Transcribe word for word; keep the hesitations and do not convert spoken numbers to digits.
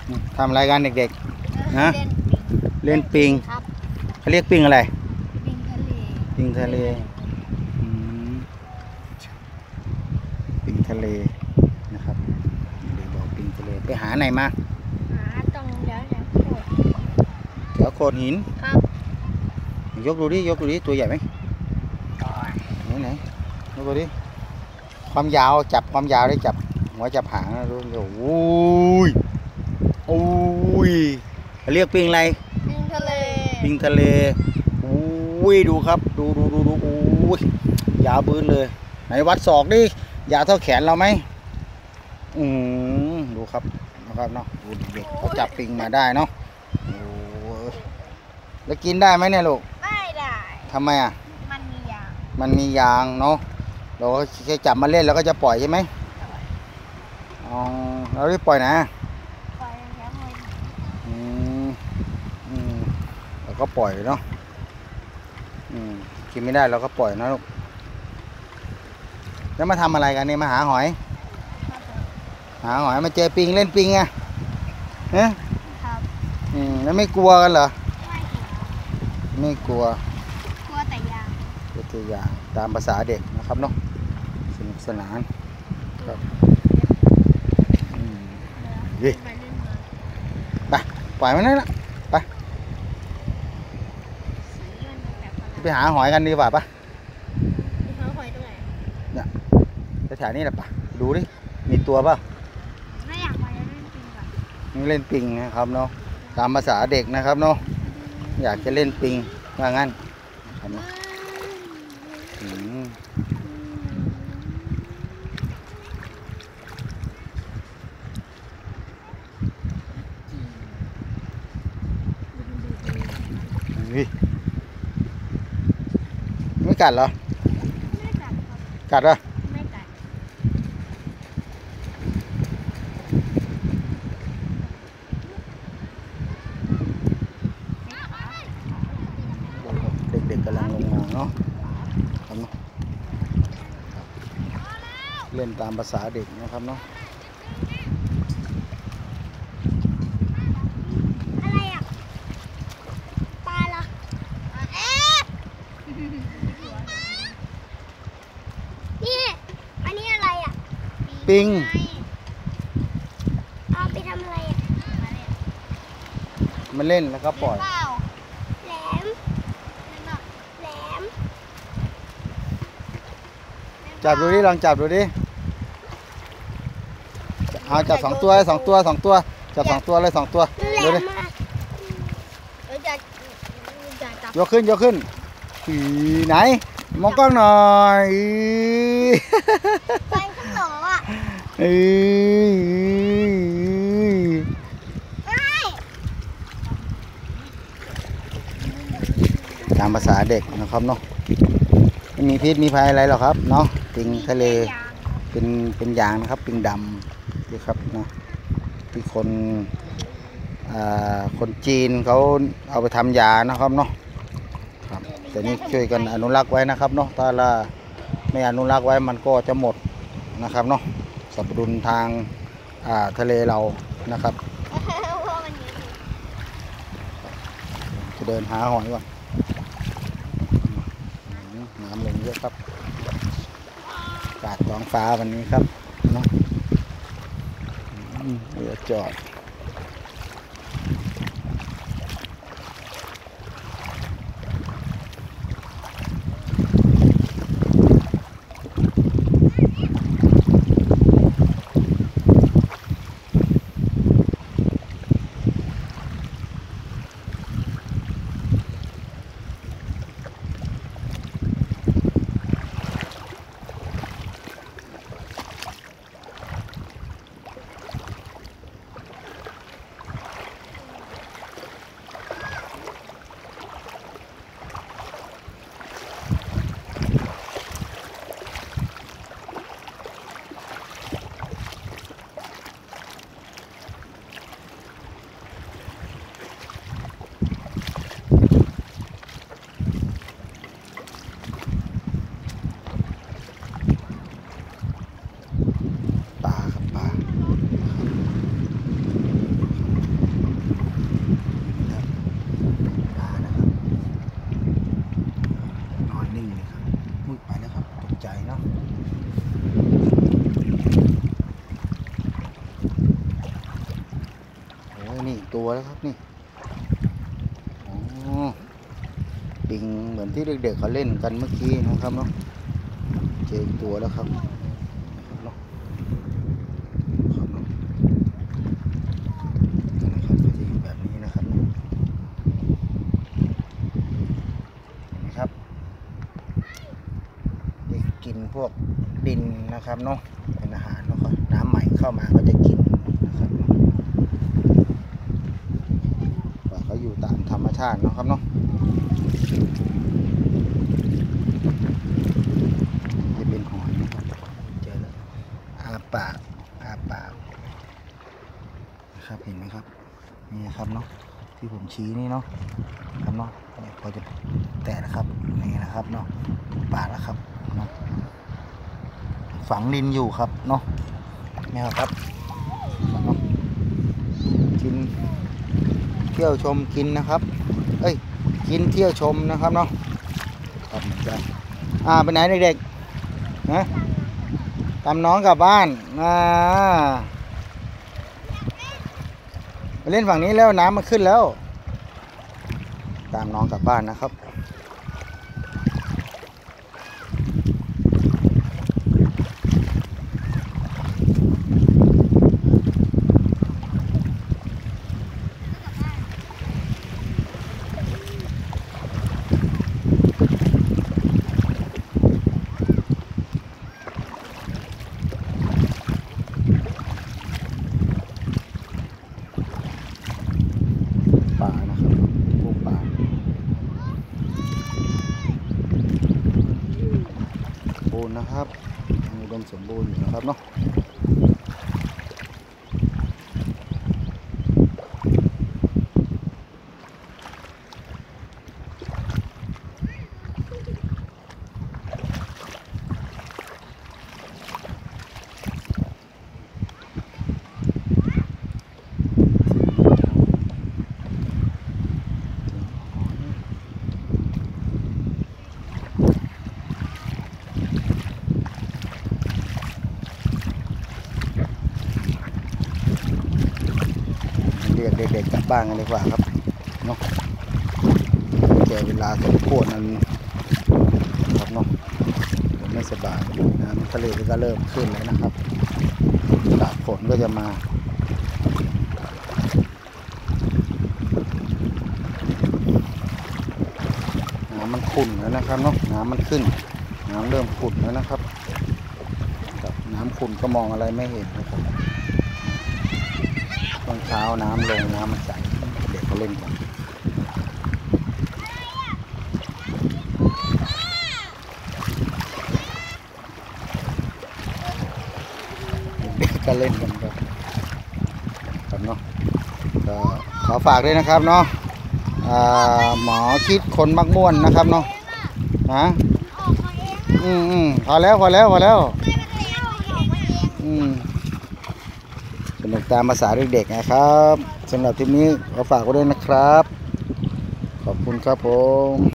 ทำอะไรกันเด็กๆนะเล่นปิงเขาเรียกปิงอะไรปิงทะเลปิงทะเลนะครับเด็กบอกปิงทะเลไปหาไหนมาหาตรงเดี๋ยวเดี๋ยวโขดเดี๋ยวโขดหินครับยกดูดิยกดูดิตัวใหญ่ไหมไหนไหนยกดูดิความยาวจับความยาวได้จับหัวจับหางนะดูโอ้ยโอ้ยเรียกปิงอะไรปิงทะเลปิงทะเลโอ้ยดูครับดูดูดูดูโอ้ยยาวบื้นเลยไหนวัดศอกดิยาวเท่าแขนเราไหมอืมดูครับนะครับเนาะดูเด็กเขาจับปิงมาได้เนาะโอ้แล้วกินได้ไหมเนี่ยลูกไม่ได้ทำไมอ่ะมันมียางมันมียางเนาะเราแค่จับมาเล่นแล้วก็จะปล่อยใช่ไหมอ๋อเราได้ปล่อยนะปล่อยแล้วเลยอืมอืมเราก็ปล่อยเนาะอืมกินไม่ได้เราก็ปล่อยนะลูกแล้วมาทำอะไรกันเนี่ยมาหาหอยหาหอยมาเจอปิงเล่นปิงไงเนี่ยครับอืมแล้วไม่กลัวกันเหรอไม่กลัวกลัวแต่ยางกลัวแต่ยางตามภาษาเด็กนะครับเนาะสนุกสนานครับไปปล่อยมันนั่นละไปไปหาหอยกันดีกว่าปะหาหอยตรงไหนเนี่ยแถวนี้แหละปะดูดิมีตัวป่ะไม่อยากไปเล่นปิงก่อนเล่นปิงนะครับเนาะตามภาษาเด็กนะครับเนาะอยากจะเล่นปิงว่างั้นครับเนาะไม่กัดเหรอไม่กัดครับกัดเหรอไม่กัดเด็กๆกำลังลงมาเนาะเล่นตามภาษาเด็กนะครับเนาะอะไรอ่ะปลาเหรอเอ๊ะนี่อันนี้อะไรอ่ะปิงเอาไปทำอะไรอ่ะมันเล่นแล้วก็ปล่อยแหลมแหลมจับดูดิลองจับดูดิเอาจับสองตัวสองตัวสองตัวจับสองตัวเลยสองตัวดูดิยกขึ้นยกขึ้นอีไหนมองกล้องหน่อยเป็นขนมอ่ะตามภาษาเด็กนะครับเนาะไม่มีพิษมีภัยอะไรหรอกครับเนาะปิงทะเลเป็นเป็นยางนะครับปิงดำที่ครับเนาะที่คนคนจีนเขาเอาไปทำยานะครับเนาะครับแต่นี่ช่วยกันอนุรักษ์ไว้นะครับเนาะถ้าเราไม่อนุรักษ์ไว้มันก็จะหมดนะครับเนาะสรรพคุณทางทะเลเรานะครับจะเดินหาหอยก่อนน้ำลงเยอะครับอากาศท้องฟ้าวันนี้ครับเนาะเรือจอดแล้วครับนี่อ๋อปิงเหมือนที่เด็กๆเขาเล่นกันเมื่อกี้นะครับเนาะเจออีกตัวแล้วครับนะครับเนาะครับเนาะนะครับก็จะอยู่แบบนี้นะครับเนาะเห็นไหมครับได้กินพวกดินนะครับเนาะเป็นอาหารเนาะครับน้ำใหม่เข้ามาก็จะกินนะครับเนาะเขาอยู่ตามธรรมชาติเนาะครับเนาะจะเป็นหอยนะครับเจอแล้วอาปากอาปากนะครับเห็นไหมครับนี่นะครับเนาะที่ผมชี้นี่เนาะครับเนาะเนี่ยพอจะแตะนะครับนี่นะครับเนาะปากแล้วครับเนาะฝังดินอยู่ครับเนาะนี่ครับเนาะกินเที่ยวชมกินนะครับเอ้ยกินเที่ยวชมนะครับเนาะครับเหมือนกันอ่าไปไหนเด็กๆนะตามน้องกลับบ้านอ่าไปเล่นฝั่งนี้แล้วน้ำมันขึ้นแล้วตามน้องกลับบ้านนะครับป่านะครับพวกป่าสมบูรณ์นะครับอุดมสมบูรณ์อยู่นะครับเนาะเรียกเด็กๆกลับบ้านกันดีกว่าครับเนาะแก่เวลาสมควรนั้นครับเนาะผมไม่สบายน้ำทะเลก็เริ่มขึ้นแล้วนะครับอากาศฝนก็จะมาน้ำมันขุ่นแล้วนะครับเนาะน้ำมันขึ้นน้ำเริ่มขุ่นแล้วนะครับน้ำขุ่นก็มองอะไรไม่เห็นนะครับตอนเช้าน้ำลงน้ำมันใสเด็กเขาเล่นกันเด็กก็เล่นกันครับครับเนาะก็ขอฝากด้วยนะครับเนาะหมอคิดคนมักม่วนนะครับเนาะนะออกมาเองอืมอืมพอแล้วพอแล้วพอแล้วไม่ได้เอาออกมาเองอืมสนุกตามภาษาเด็กๆนะครับสำหรับทริปนี้ขอฝากไว้ด้วยนะครับ ขอบคุณครับผม